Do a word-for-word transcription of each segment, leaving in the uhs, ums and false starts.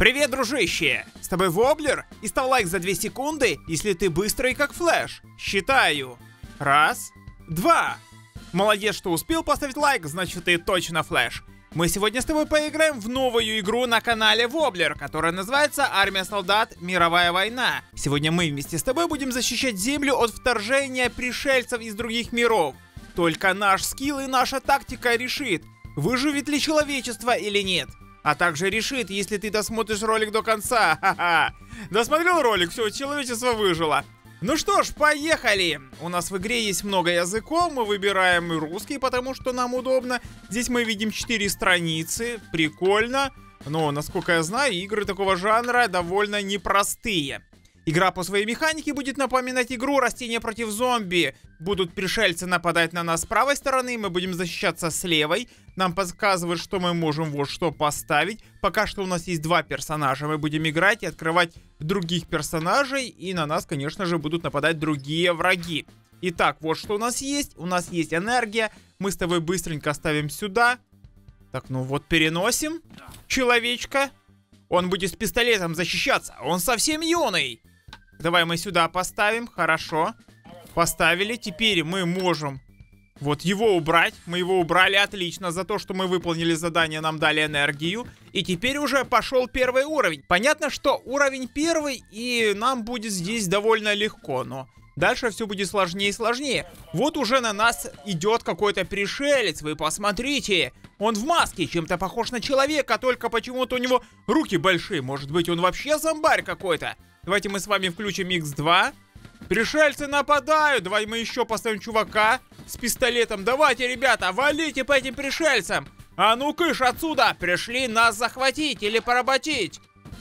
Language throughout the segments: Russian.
Привет, дружище! С тобой Воблер, и ставь лайк за две секунды, если ты быстрый как флэш. Считаю. Раз, два. Молодец, что успел поставить лайк, значит ты точно флэш. Мы сегодня с тобой поиграем в новую игру на канале Воблер, которая называется «Армия солдат. Мировая война». Сегодня мы вместе с тобой будем защищать Землю от вторжения пришельцев из других миров. Только наш скилл и наша тактика решит, выживет ли человечество или нет. А также решит, если ты досмотришь ролик до конца. Ха-ха. Досмотрел ролик, все, человечество выжило. Ну что ж, поехали! У нас в игре есть много языков, мы выбираем и русский, потому что нам удобно. Здесь мы видим четыре страницы, прикольно. Но, насколько я знаю, игры такого жанра довольно непростые. Игра по своей механике будет напоминать игру «Растения против зомби». Будут пришельцы нападать на нас с правой стороны, мы будем защищаться с левой. Нам подсказывают, что мы можем вот что поставить. Пока что у нас есть два персонажа. Мы будем играть и открывать других персонажей. И на нас, конечно же, будут нападать другие враги. Итак, вот что у нас есть. У нас есть энергия. Мы с тобой быстренько ставим сюда. Так, ну вот переносим человечка. Он будет с пистолетом защищаться. Он совсем юный. Давай мы сюда поставим. Хорошо. Поставили. Теперь мы можем вот его убрать. Мы его убрали. Отлично. За то, что мы выполнили задание, нам дали энергию. И теперь уже пошел первый уровень. Понятно, что уровень первый, и нам будет здесь довольно легко. Но дальше все будет сложнее и сложнее. Вот уже на нас идет какой-то пришелец. Вы посмотрите. Он в маске, чем-то похож на человека, только почему-то у него руки большие. Может быть, он вообще зомбарь какой-то. Давайте мы с вами включим икс два. Пришельцы нападают. Давай мы еще поставим чувака с пистолетом. Давайте, ребята, валите по этим пришельцам. А ну кыш отсюда. Пришли нас захватить или поработить.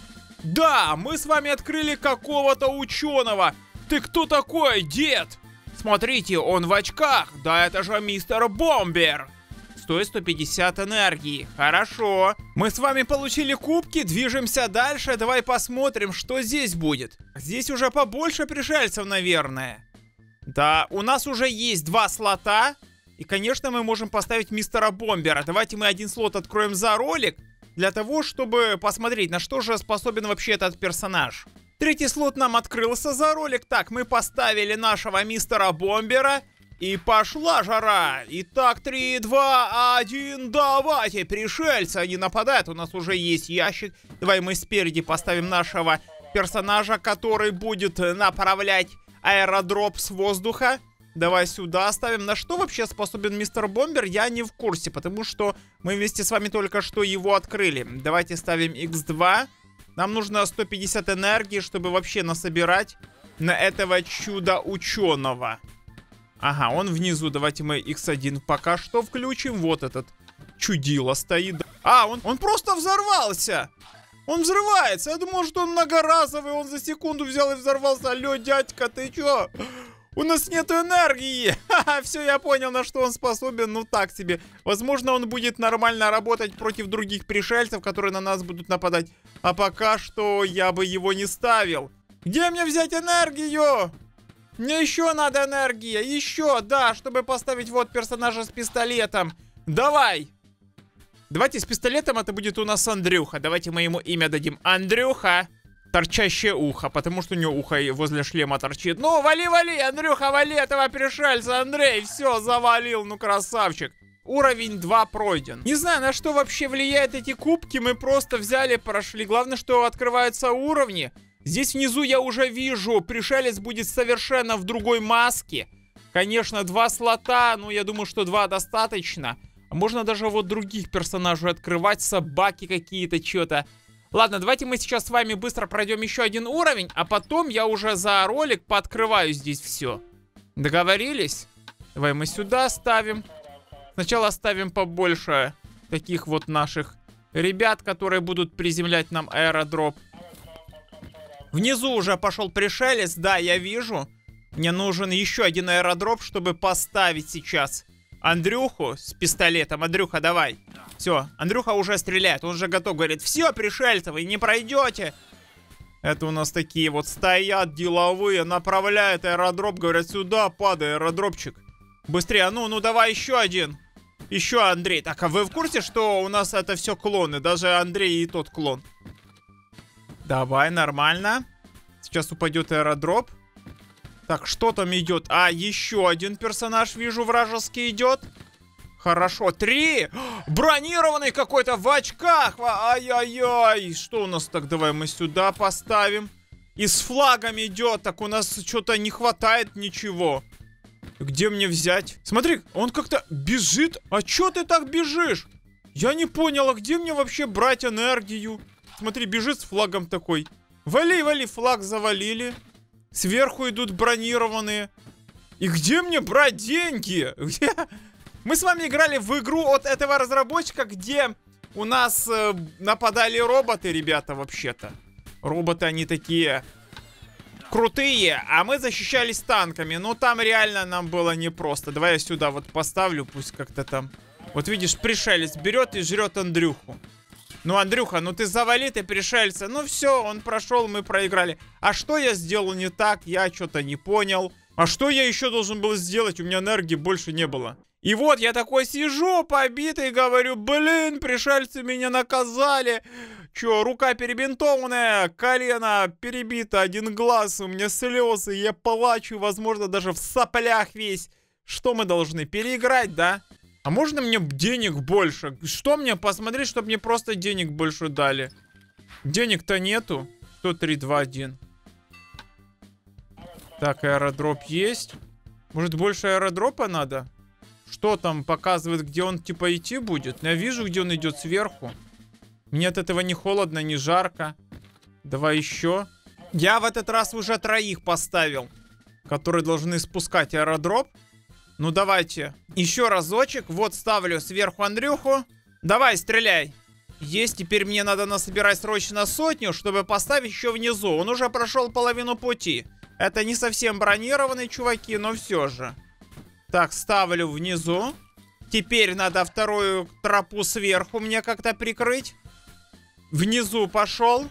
Да, мы с вами открыли какого-то ученого. Ты кто такой, дед? Смотрите, он в очках. Да это же мистер Бомбер. Стоит сто пятьдесят энергии. Хорошо. Мы с вами получили кубки, движемся дальше. Давай посмотрим, что здесь будет. Здесь уже побольше пришельцев, наверное. Да, у нас уже есть два слота. И, конечно, мы можем поставить мистера Бомбера. Давайте мы один слот откроем за ролик. Для того, чтобы посмотреть, на что же способен вообще этот персонаж. Третий слот нам открылся за ролик. Так, мы поставили нашего мистера Бомбера. И пошла жара. Итак, три, два, один, давайте, пришельцы, они нападают. У нас уже есть ящик. Давай мы спереди поставим нашего персонажа, который будет направлять аэродроп с воздуха. Давай сюда ставим. На что вообще способен мистер Бомбер, я не в курсе, потому что мы вместе с вами только что его открыли. Давайте ставим икс два. Нам нужно сто пятьдесят энергии, чтобы вообще насобирать на этого чудо-ученого. Ага, он внизу. Давайте мы икс один пока что включим. Вот этот чудило стоит. А, он, он просто взорвался. Он взрывается. Я думал, что он многоразовый. Он за секунду взял и взорвался. Алло, дядька, ты чё? У нас нету энергии. Ха-ха, все, я понял, на что он способен. Ну так себе. Возможно, он будет нормально работать против других пришельцев, которые на нас будут нападать. А пока что я бы его не ставил. Где мне взять энергию? Мне еще надо энергия, еще, да, чтобы поставить вот персонажа с пистолетом. Давай. Давайте с пистолетом это будет у нас Андрюха. Давайте мы ему имя дадим. Андрюха. Торчащее ухо, потому что у него ухо возле шлема торчит. Ну, вали, вали, Андрюха, вали этого пришельца, Андрей. Все, завалил, ну красавчик. Уровень два пройден. Не знаю, на что вообще влияют эти кубки. Мы просто взяли, прошли. Главное, что открываются уровни. Здесь внизу я уже вижу, пришелец будет совершенно в другой маске. Конечно, два слота, но я думаю, что два достаточно. Можно даже вот других персонажей открывать, собаки какие-то, что-то. Ладно, давайте мы сейчас с вами быстро пройдем еще один уровень, а потом я уже за ролик пооткрываю здесь все. Договорились? Давай мы сюда ставим. Сначала ставим побольше таких вот наших ребят, которые будут приземлять нам аэродроп. Внизу уже пошел пришелец, да, я вижу. Мне нужен еще один аэродроп, чтобы поставить сейчас Андрюху с пистолетом. Андрюха, давай. Все, Андрюха уже стреляет, он уже готов, говорит, все, пришельцы, вы не пройдете. Это у нас такие вот стоят деловые, направляют аэродроп, говорят, сюда, падай, аэродропчик. Быстрее, ну, ну давай еще один. Еще Андрей. Так, а вы в курсе, что у нас это все клоны? Даже Андрей и тот клон. Давай, нормально. Сейчас упадет аэродроп. Так, что там идет? А, еще один персонаж, вижу, вражеский идет. Хорошо, три. Бронированный какой-то в очках. Ай-яй-яй. Что у нас так? Давай мы сюда поставим. И с флагом идет. Так у нас что-то не хватает ничего. Где мне взять? Смотри, он как-то бежит. А чё ты так бежишь? Я не понял, а где мне вообще брать энергию? Смотри, бежит с флагом такой. Вали, вали, флаг завалили. Сверху идут бронированные. И где мне брать деньги? Где? Мы с вами играли в игру от этого разработчика, где у нас э, нападали роботы, ребята, вообще-то. Роботы, они такие крутые, а мы защищались танками. Но там реально нам было непросто. Давай я сюда вот поставлю, пусть как-то там. Вот видишь, пришелец берет и жрет Андрюху. Ну, Андрюха, ну ты завали, ты пришельца. Ну все, он прошел, мы проиграли. А что я сделал не так? Я что-то не понял. А что я еще должен был сделать? У меня энергии больше не было. И вот я такой сижу, побитый, говорю, блин, пришельцы меня наказали. Че, рука перебинтованная, колено перебито, один глаз, у меня слезы, я плачу, возможно, даже в соплях весь. Что мы должны, переиграть, да? А можно мне денег больше? Что мне посмотреть, чтобы мне просто денег больше дали? Денег-то нету. сто три, два, один. Так, аэродроп есть. Может, больше аэродропа надо? Что там показывает, где он типа идти будет? Я вижу, где он идет сверху. Мне от этого не холодно, не жарко. Давай еще. Я в этот раз уже троих поставил, которые должны спускать аэродроп. Ну давайте. Еще разочек. Вот ставлю сверху Андрюху. Давай, стреляй. Есть, теперь мне надо насобирать срочно сотню, чтобы поставить еще внизу. Он уже прошел половину пути. Это не совсем бронированные чуваки, но все же. Так, ставлю внизу. Теперь надо вторую тропу сверху мне как-то прикрыть. Внизу пошел.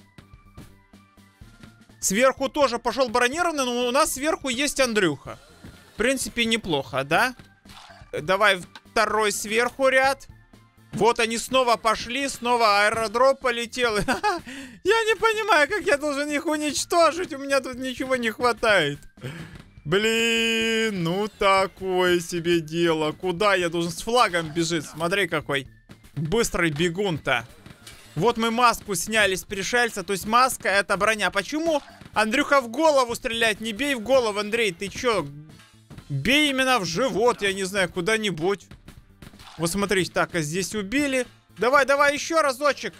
Сверху тоже пошел бронированный, но у нас сверху есть Андрюха. В принципе, неплохо, да? Давай второй сверху ряд. Вот они снова пошли, снова аэродроп полетел. Я не понимаю, как я должен их уничтожить. У меня тут ничего не хватает. Блин, ну такое себе дело. Куда я должен? С флагом бежит. Смотри, какой быстрый бегун-то. Вот мы маску сняли с пришельца. То есть маска — это броня. Почему Андрюха в голову стрелять? Не бей в голову, Андрей. Ты чё? Бей именно в живот, я не знаю, куда-нибудь. Вот смотрите, так, а здесь убили. Давай, давай, еще разочек.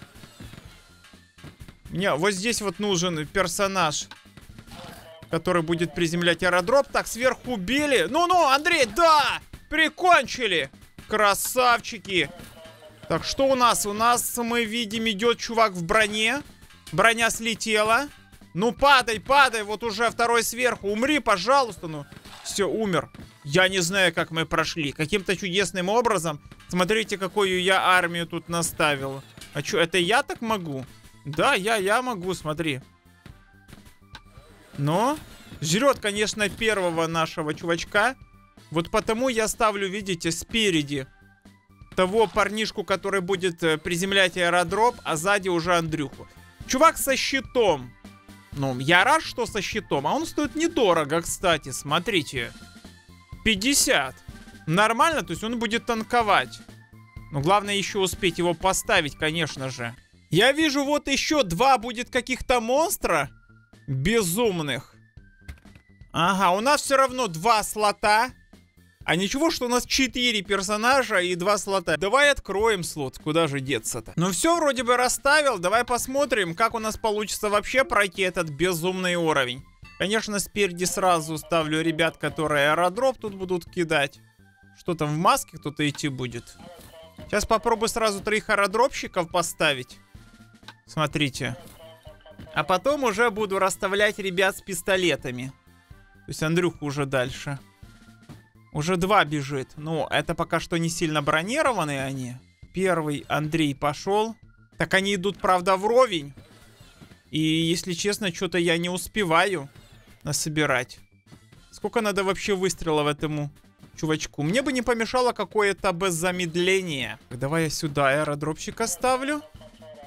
Мне вот здесь вот нужен персонаж, который будет приземлять аэродроп. Так, сверху убили. Ну-ну, Андрей, да! Прикончили! Красавчики! Так, что у нас? У нас, мы видим, идет чувак в броне. Броня слетела. Ну, падай, падай, вот уже второй сверху. Умри, пожалуйста, ну. Все, умер. Я не знаю, как мы прошли. Каким-то чудесным образом. Смотрите, какую я армию тут наставил. А что, это я так могу? Да, я, я могу, смотри. Но жрет, конечно, первого нашего чувачка. Вот потому я ставлю, видите, спереди того парнишку, который будет приземлять аэродроп, а сзади уже Андрюху. Чувак со щитом. Ну, я рад, что со щитом. А он стоит недорого, кстати. Смотрите. пятьдесят. Нормально, то есть он будет танковать. Но главное еще успеть его поставить, конечно же. Я вижу, вот еще два будет каких-то монстра. Безумных. Ага, у нас все равно два слота. А ничего, что у нас четыре персонажа и два слота. Давай откроем слот. Куда же деться-то? Ну все, вроде бы расставил. Давай посмотрим, как у нас получится вообще пройти этот безумный уровень. Конечно, спереди сразу ставлю ребят, которые аэродроп тут будут кидать. Что там, в маске кто-то идти будет? Сейчас попробую сразу троих аэродропщиков поставить. Смотрите. А потом уже буду расставлять ребят с пистолетами. То есть Андрюха уже дальше. Уже два бежит. Ну, это пока что не сильно бронированные они. Первый Андрей пошел. Так они идут, правда, вровень. И, если честно, что-то я не успеваю насобирать. Сколько надо вообще выстрелов этому чувачку? Мне бы не помешало какое-то без замедления. Давай я сюда аэродропщика ставлю.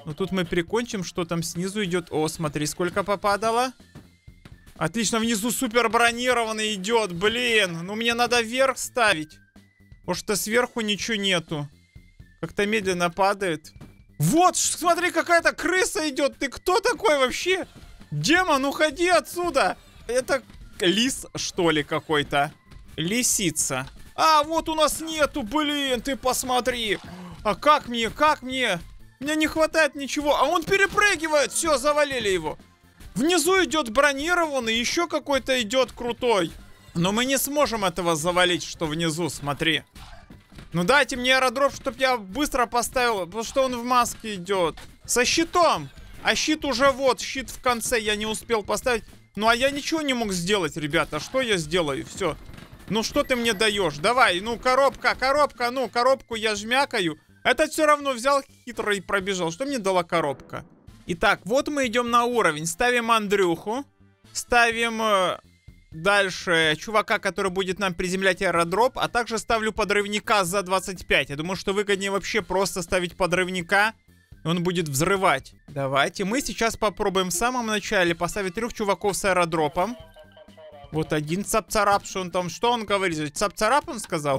Ну тут мы прикончим, что там снизу идет. О, смотри, сколько попадало. Отлично, внизу супер бронированный идет, блин. Ну мне надо вверх ставить. Потому что сверху ничего нету. Как-то медленно падает. Вот, смотри, какая-то крыса идет. Ты кто такой вообще? Демон, уходи отсюда. Это лис, что ли, какой-то? Лисица. А, вот у нас нету, блин, ты посмотри. А как мне, как мне? Мне не хватает ничего. А он перепрыгивает. Все, завалили его. Внизу идет бронированный, еще какой-то идет крутой. Но мы не сможем этого завалить, что внизу, смотри. Ну дайте мне аэродроп, чтобы я быстро поставил, потому что он в маске идет. Со щитом. А щит уже вот, щит в конце я не успел поставить. Ну а я ничего не мог сделать, ребята. Что я сделаю? Все. Ну что ты мне даешь? Давай, ну коробка, коробка, ну коробку я жмякаю. Этот все равно взял хитро и пробежал. Что мне дала коробка? Итак, вот мы идем на уровень. Ставим Андрюху. Ставим э, дальше чувака, который будет нам приземлять аэродроп. А также ставлю подрывника за двадцать пять. Я думаю, что выгоднее вообще просто ставить подрывника. И он будет взрывать. Давайте. Мы сейчас попробуем в самом начале поставить трех чуваков с аэродропом. Вот один цап-царап. Что он там? Что он говорит? Цап-царап он сказал?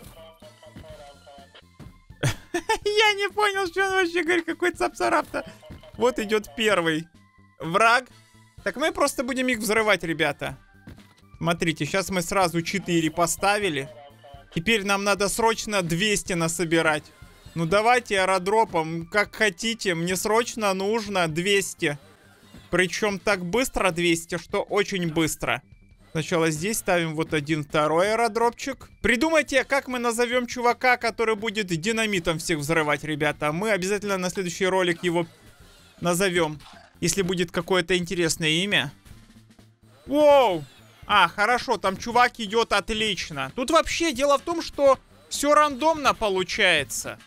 Я не понял, что он вообще говорит. Какой цап-царап-то? Вот идет первый враг. Так мы просто будем их взрывать, ребята. Смотрите, сейчас мы сразу четыре поставили. Теперь нам надо срочно двести насобирать. Ну давайте аэродропом, как хотите. Мне срочно нужно двести. Причем так быстро двести, что очень быстро. Сначала здесь ставим вот один второй аэродропчик. Придумайте, как мы назовем чувака, который будет динамитом всех взрывать, ребята. Мы обязательно на следующий ролик его назовем, если будет какое-то интересное имя. Воу! А, хорошо, там чувак идет отлично. Тут вообще дело в том, что все рандомно получается.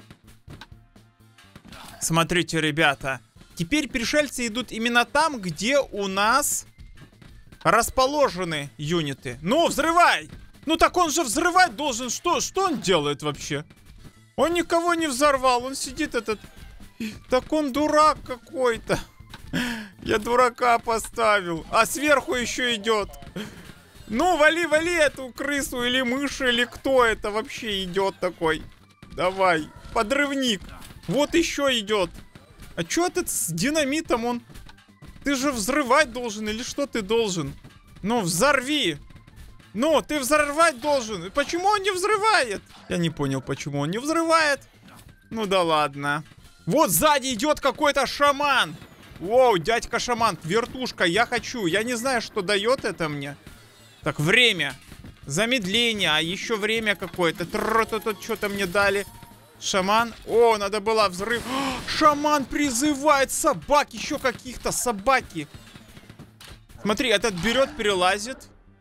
Смотрите, ребята. Теперь пришельцы идут именно там, где у нас расположены юниты. Ну, взрывай! Ну так он же взрывать должен. Что, что он делает вообще? Он никого не взорвал. Он сидит этот... Так он дурак какой-то. Я дурака поставил. А сверху еще идет. Ну, вали, вали эту крысу или мышь, или кто это вообще идет такой. Давай, подрывник. Вот еще идет. А что этот с динамитом он? Ты же взрывать должен или что ты должен? Ну, взорви. Ну, ты взорвать должен. Почему он не взрывает? Я не понял, почему он не взрывает. Ну да ладно. Вот сзади идет какой-то шаман. Воу, дядька шаман, вертушка, я хочу. Я не знаю, что дает это мне. Так, время. Замедление, а еще время какое-то. Тут что-то мне дали. Шаман. О, надо было взрыв. О, шаман призывает собак. Еще каких-то собаки. Смотри, этот берет, перелазит.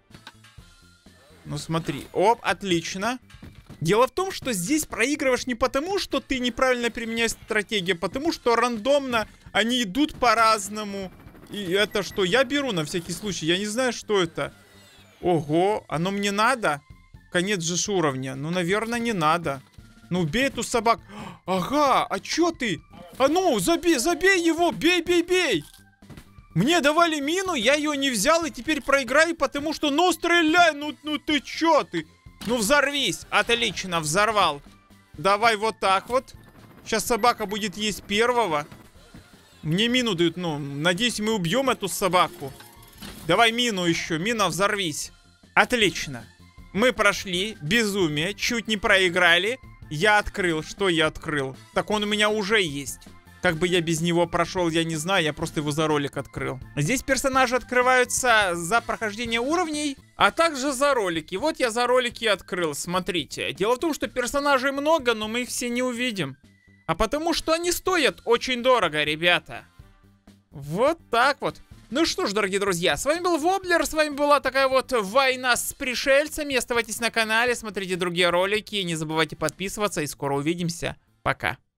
Ну смотри. Оп, отлично. Дело в том, что здесь проигрываешь не потому, что ты неправильно применяешь стратегию, а потому что рандомно они идут по-разному. И это что? Я беру на всякий случай. Я не знаю, что это. Ого, оно мне надо? Конец же ж уровня. Ну, наверное, не надо. Ну, бей эту собаку. Ага, а чё ты? А ну, забей, забей его, бей, бей, бей. Мне давали мину, я ее не взял и теперь проиграю, потому что... Ну, стреляй, ну, ну ты чё ты? Ну, взорвись. Отлично, взорвал. Давай вот так вот. Сейчас собака будет есть первого. Мне мину дают, ну, надеюсь, мы убьем эту собаку. Давай мину еще, мина, взорвись. Отлично. Мы прошли, безумие, чуть не проиграли. Я открыл, что я открыл? Так он у меня уже есть. Как бы я без него прошел, я не знаю, я просто его за ролик открыл. Здесь персонажи открываются за прохождение уровней, а также за ролики. Вот я за ролики открыл, смотрите. Дело в том, что персонажей много, но мы их все не увидим. А потому что они стоят очень дорого, ребята. Вот так вот. Ну что ж, дорогие друзья, с вами был Воблер, с вами была такая вот война с пришельцами. Оставайтесь на канале, смотрите другие ролики, не забывайте подписываться и скоро увидимся. Пока.